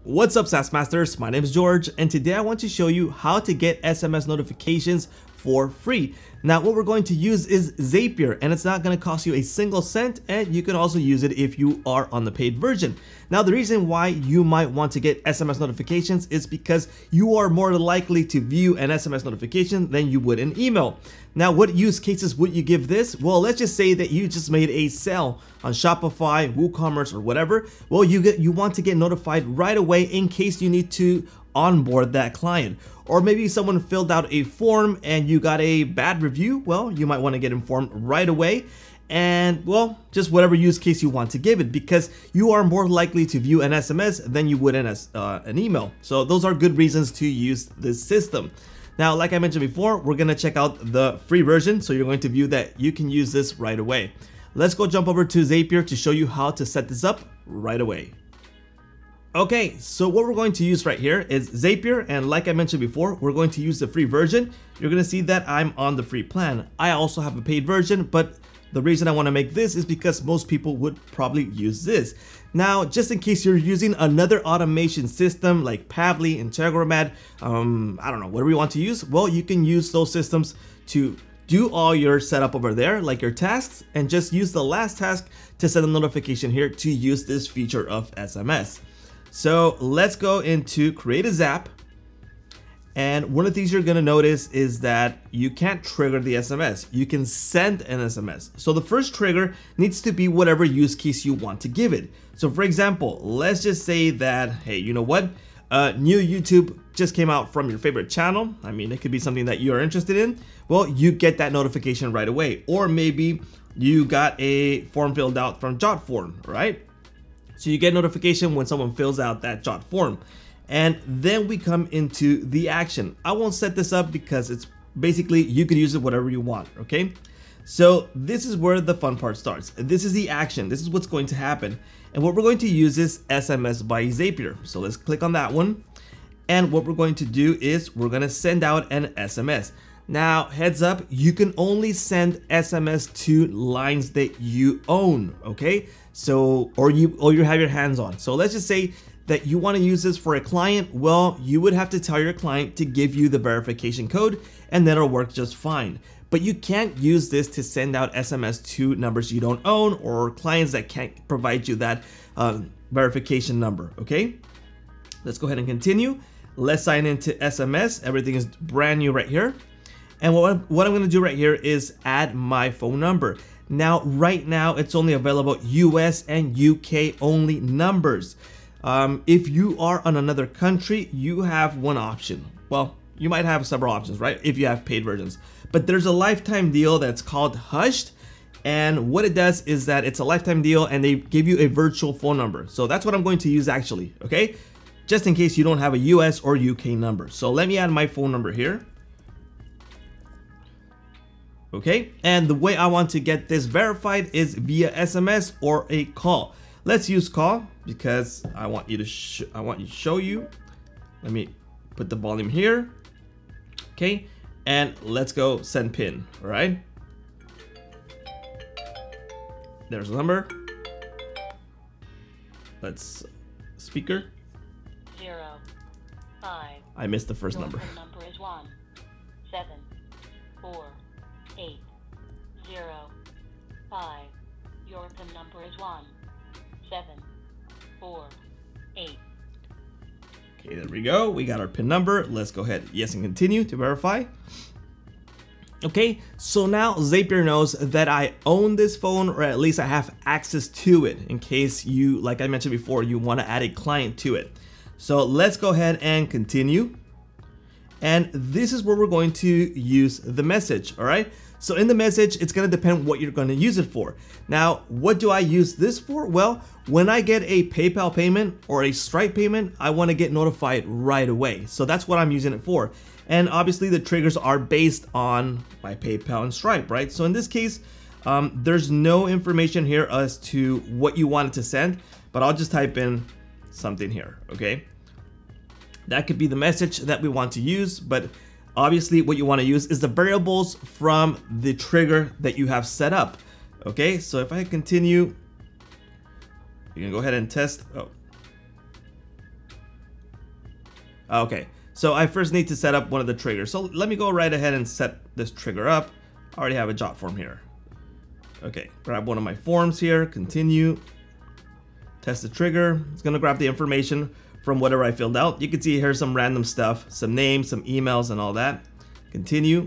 What's up, SaaS Masters? My name is George, and today I want to show you how to get SMS notifications for free. Now, what we're going to use is Zapier, and it's not going to cost you a single cent, and you can also use it if you are on the paid version. Now, the reason why you might want to get SMS notifications is because you are more likely to view an SMS notification than you would an email. Now, what use cases would you give this? Well, let's just say that you just made a sale on Shopify, WooCommerce, or whatever. Well, you want to get notified right away in case you need to onboard that client. Or maybe someone filled out a form and you got a bad review. Well, you might want to get informed right away. And well, just whatever use case you want to give it, because you are more likely to view an SMS than you would an email. So those are good reasons to use this system. Now, like I mentioned before, we're going to check out the free version. So you're going to view that you can use this right away. Let's go jump over to Zapier to show you how to set this up right away. Okay, so what we're going to use right here is Zapier, and like I mentioned before, we're going to use the free version. You're going to see that I'm on the free plan. I also have a paid version, but the reason I want to make this is because most people would probably use this. Now, just in case you're using another automation system like Pabbly, Integromat, I don't know, whatever you want to use, well, you can use those systems to do all your setup over there, like your tasks, and just use the last task to send a notification here to use this feature of SMS. So let's go into create a Zap. And one of the things you're gonna notice is that you can't trigger the SMS. You can send an SMS. So the first trigger needs to be whatever use case you want to give it. So for example, let's just say that, hey, you know what? New YouTube just came out from your favorite channel. I mean, it could be something that you're interested in. Well, you get that notification right away. Or maybe you got a form filled out from JotForm, right? So you get notification when someone fills out that Jot form. And then we come into the action. I won't set this up because it's basically, you can use it whatever you want, okay? So this is where the fun part starts. This is the action. This is what's going to happen. And what we're going to use is SMS by Zapier. So let's click on that one. And what we're going to do is we're going to send out an SMS. Now, heads up, you can only send SMS to lines that you own, okay? So, or you have your hands on. So let's just say that you want to use this for a client. Well, you would have to tell your client to give you the verification code, and then it'll work just fine. But you can't use this to send out SMS to numbers you don't own or clients that can't provide you that verification number, okay? Let's go ahead and continue. Let's sign into SMS. Everything is brand new right here. And what I'm going to do right here is add my phone number. Now, right now, it's only available US and UK only numbers. If you are on another country, you have one option. Well, you might have several options, right? If you have paid versions. But there's a lifetime deal that's called Hushed. And what it does is that it's a lifetime deal and they give you a virtual phone number. So that's what I'm going to use actually, okay? Just in case you don't have a US or UK number. So let me add my phone number here. Okay, and the way I want to get this verified is via SMS or a call. Let's use call because I want you to show you. Let me put the volume here. Okay, and let's go send pin. All right. There's the number. Let's speaker. 0, 5. I missed the first number. Your number is 1, 7, 4, 8, 0, 5. Your PIN number is 1, 7, 4, 8. Okay, there we go. We got our PIN number. Let's go ahead, yes, and continue to verify. Okay, so now Zapier knows that I own this phone, or at least I have access to it in case you, like I mentioned before, you want to add a client to it. So let's go ahead and continue. And this is where we're going to use the message, all right? So in the message, it's gonna depend what you're gonna use it for. Now, what do I use this for? Well, when I get a PayPal payment or a Stripe payment, I wanna get notified right away. So that's what I'm using it for. And obviously the triggers are based on my PayPal and Stripe, right? So in this case, there's no information here as to what you wanted to send, but I'll just type in something here, okay? That could be the message that we want to use, but obviously what you want to use is the variables from the trigger that you have set up. Okay, so if I continue, you can go ahead and test. Oh, Okay, so I first need to set up one of the triggers. So let me go right ahead and set this trigger up. I already have a jot form here. Okay, grab one of my forms here, continue, test the trigger. It's gonna grab the information from whatever I filled out. You can see here some random stuff, some names, some emails and all that. Continue.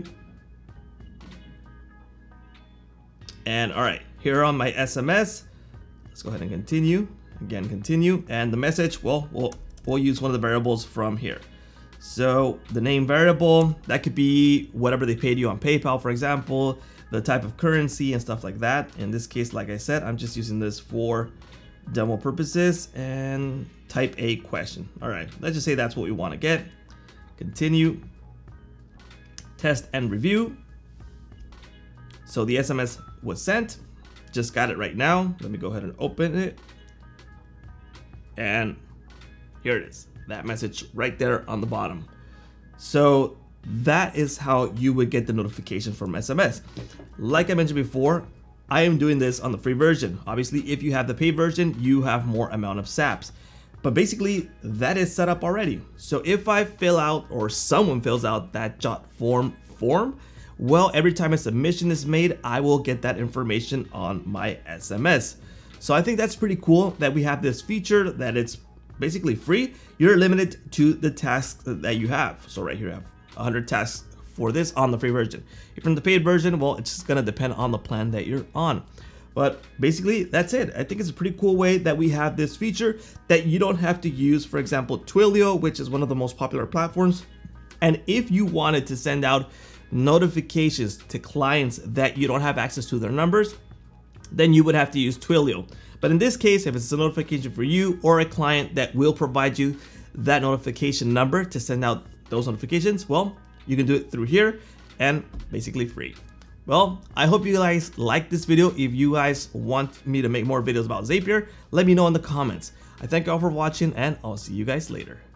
And all right, here on my SMS, let's go ahead and continue. Again, continue. And the message, well, we'll use one of the variables from here. So the name variable, that could be whatever they paid you on PayPal, for example, the type of currency and stuff like that. In this case, like I said, I'm just using this for demo purposes, and type a question. All right, let's just say that's what we want to get. Continue, test and review. So the SMS was sent, just got it right now. Let me go ahead and open it. And here it is, that message right there on the bottom. So that is how you would get the notification from SMS. Like I mentioned before, I am doing this on the free version. Obviously, if you have the paid version, you have more amount of SAPs. But basically, that is set up already. So if I fill out, or someone fills out that jot form, well, every time a submission is made, I will get that information on my SMS. So I think that's pretty cool that we have this feature, that it's basically free. You're limited to the tasks that you have. So right here, I have 100 tasks for this on the free version. If you're in the paid version, well, it's just gonna depend on the plan that you're on. But basically, that's it. I think it's a pretty cool way that we have this feature that you don't have to use, for example, Twilio, which is one of the most popular platforms. And if you wanted to send out notifications to clients that you don't have access to their numbers, then you would have to use Twilio. But in this case, if it's a notification for you or a client that will provide you that notification number to send out those notifications, well, you can do it through here and basically free. Well, I hope you guys like this video. If you guys want me to make more videos about Zapier, let me know in the comments. I thank you all for watching, and I'll see you guys later.